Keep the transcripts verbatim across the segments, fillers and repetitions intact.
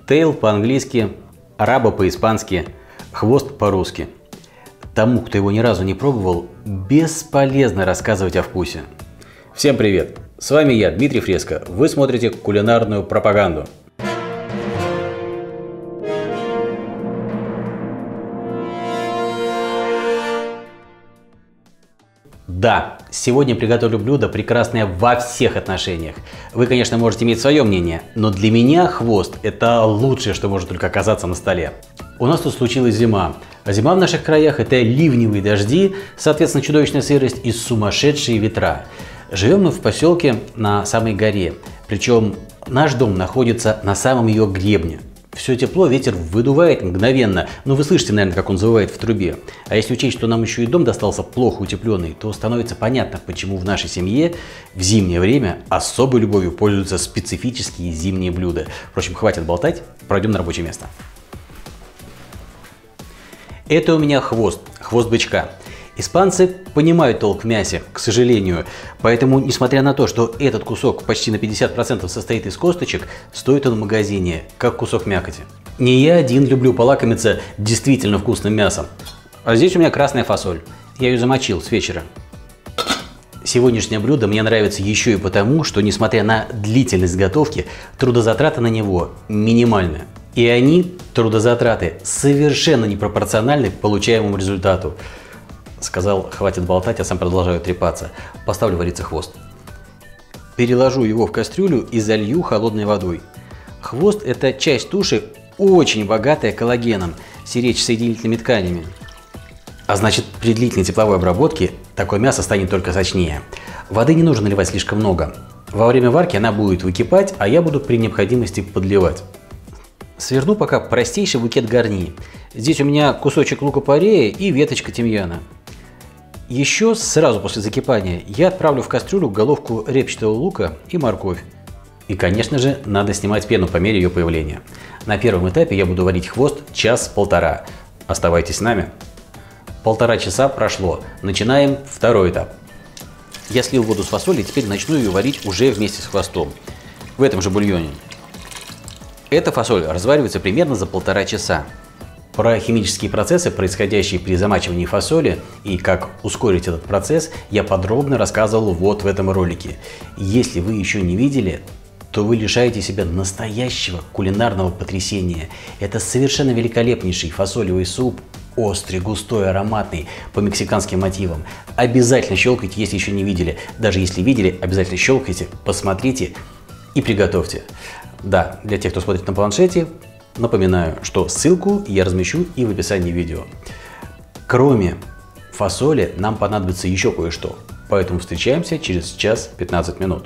Тейл по-английски, араба по-испански, хвост по-русски. Тому, кто его ни разу не пробовал, бесполезно рассказывать о вкусе. Всем привет! С вами я, Дмитрий Фреско. Вы смотрите кулинарную пропаганду. Да, сегодня приготовлю блюдо, прекрасное во всех отношениях. Вы, конечно, можете иметь свое мнение, но для меня хвост – это лучшее, что может только оказаться на столе. У нас тут случилась зима, а зима в наших краях – это ливневые дожди, соответственно, чудовищная сырость и сумасшедшие ветра. Живем мы в поселке на самой горе, причем наш дом находится на самом ее гребне. Все тепло ветер выдувает мгновенно, но вы слышите, наверное, как он завывает в трубе. А если учесть, что нам еще и дом достался плохо утепленный, то становится понятно, почему в нашей семье в зимнее время особой любовью пользуются специфические зимние блюда. Впрочем, хватит болтать, пройдем на рабочее место. Это у меня хвост, хвост бычка. Испанцы понимают толк в мясе, к сожалению, поэтому, несмотря на то, что этот кусок почти на пятьдесят процентов состоит из косточек, стоит он в магазине, как кусок мякоти. Не я один люблю полакомиться действительно вкусным мясом. А здесь у меня красная фасоль. Я ее замочил с вечера. Сегодняшнее блюдо мне нравится еще и потому, что, несмотря на длительность готовки, трудозатраты на него минимальны. И они, трудозатраты, совершенно непропорциональны к получаемому результату. Сказал, хватит болтать, а сам продолжаю трепаться. Поставлю вариться хвост. Переложу его в кастрюлю и залью холодной водой. Хвост – это часть туши, очень богатая коллагеном, с речь-соединительными тканями. А значит, при длительной тепловой обработке такое мясо станет только сочнее. Воды не нужно наливать слишком много. Во время варки она будет выкипать, а я буду при необходимости подливать. Сверну пока простейший букет гарни. Здесь у меня кусочек лука-порея и веточка тимьяна. Еще сразу после закипания я отправлю в кастрюлю головку репчатого лука и морковь. И, конечно же, надо снимать пену по мере ее появления. На первом этапе я буду варить хвост час-полтора. Оставайтесь с нами. Полтора часа прошло. Начинаем второй этап. Я слил воду с фасоли, теперь начну ее варить уже вместе с хвостом. В этом же бульоне. Эта фасоль разваривается примерно за полтора часа. Про химические процессы, происходящие при замачивании фасоли, и как ускорить этот процесс, я подробно рассказывал вот в этом ролике. Если вы еще не видели, то вы лишаете себя настоящего кулинарного потрясения. Это совершенно великолепнейший фасолевый суп, острый, густой, ароматный, по мексиканским мотивам. Обязательно щелкайте, если еще не видели. Даже если видели, обязательно щелкайте, посмотрите и приготовьте. Да, для тех, кто смотрит на планшете, напоминаю, что ссылку я размещу и в описании видео. Кроме фасоли нам понадобится еще кое-что, поэтому встречаемся через час пятнадцать минут.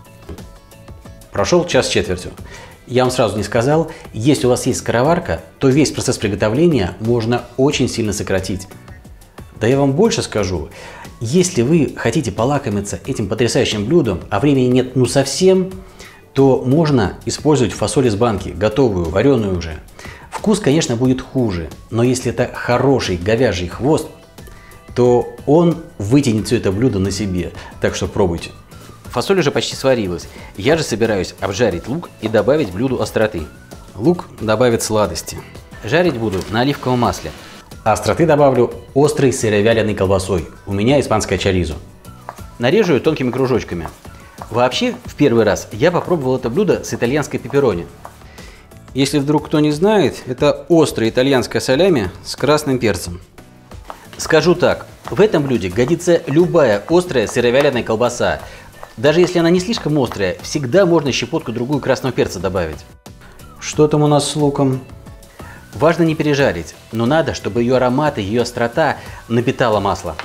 Прошел час с четвертью. Я вам сразу не сказал, если у вас есть скороварка, то весь процесс приготовления можно очень сильно сократить. Да я вам больше скажу, если вы хотите полакомиться этим потрясающим блюдом, а времени нет ну совсем, то можно использовать фасоль из банки, готовую, вареную уже. Вкус, конечно, будет хуже, но если это хороший говяжий хвост, то он вытянет все это блюдо на себе, так что пробуйте. Фасоль уже почти сварилась, я же собираюсь обжарить лук и добавить блюду остроты. Лук добавит сладости. Жарить буду на оливковом масле. А остроты добавлю острой сыровяленой колбасой, у меня испанская чоризо. Нарежу ее тонкими кружочками. Вообще, в первый раз я попробовал это блюдо с итальянской пепперони. Если вдруг кто не знает, это острая итальянская салями с красным перцем. Скажу так, в этом блюде годится любая острая сыровяленая колбаса. Даже если она не слишком острая, всегда можно щепотку-другую красного перца добавить. Что там у нас с луком? Важно не пережарить, но надо, чтобы ее аромат и ее острота напитала масло.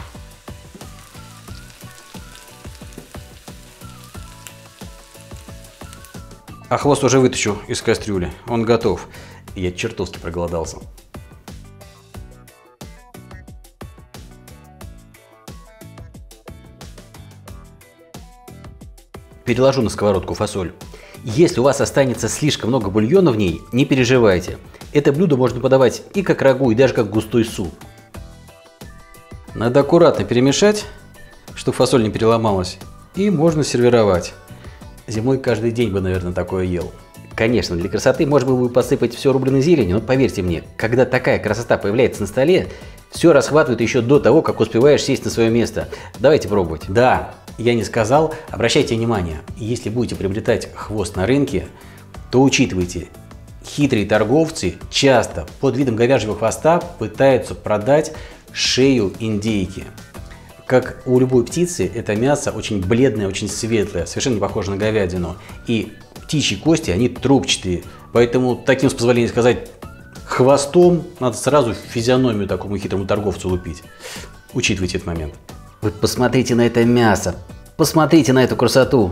А хвост уже вытащу из кастрюли, он готов. Я чертовски проголодался. Переложу на сковородку фасоль. Если у вас останется слишком много бульона в ней, не переживайте. Это блюдо можно подавать и как рагу, и даже как густой суп. Надо аккуратно перемешать, чтобы фасоль не переломалась, и можно сервировать. Зимой каждый день бы, наверное, такое ел. Конечно, для красоты можно было бы посыпать все рубленой зеленью, но поверьте мне, когда такая красота появляется на столе, все расхватывает еще до того, как успеваешь сесть на свое место. Давайте пробовать. Да, я не сказал, обращайте внимание, если будете приобретать хвост на рынке, то учитывайте, хитрые торговцы часто под видом говяжьего хвоста пытаются продать шею индейки. Как у любой птицы, это мясо очень бледное, очень светлое, совершенно не похоже на говядину. И птичьи кости, они трубчатые, поэтому таким, с позволения сказать, хвостом надо сразу физиономию такому хитрому торговцу лупить. Учитывайте этот момент. Вы посмотрите на это мясо, посмотрите на эту красоту.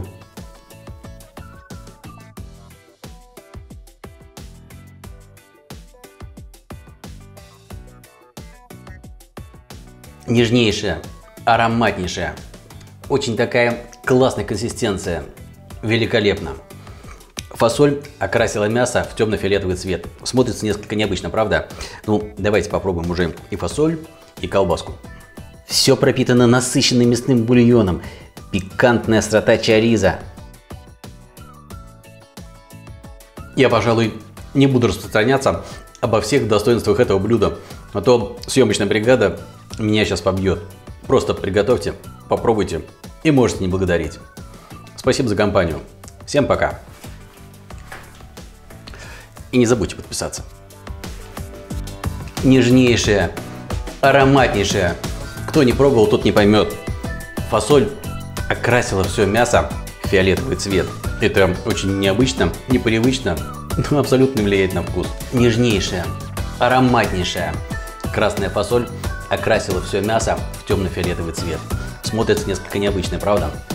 Нежнейшая, ароматнейшая, очень такая классная консистенция, великолепно. Фасоль окрасила мясо в темно-фиолетовый цвет. Смотрится несколько необычно, правда? Ну, давайте попробуем уже и фасоль, и колбаску. Все пропитано насыщенным мясным бульоном, пикантная острота чоризо. Я, пожалуй, не буду распространяться обо всех достоинствах этого блюда, а то съемочная бригада меня сейчас побьет. Просто приготовьте, попробуйте и можете не благодарить. Спасибо за компанию. Всем пока. И не забудьте подписаться. Нежнейшая, ароматнейшая. Кто не пробовал, тот не поймет. Фасоль окрасила все мясо в фиолетовый цвет. Это очень необычно, непривычно, но абсолютно влияет на вкус. Нежнейшая, ароматнейшая красная фасоль окрасила все мясо в темно-фиолетовый цвет. Смотрится несколько необычно, правда?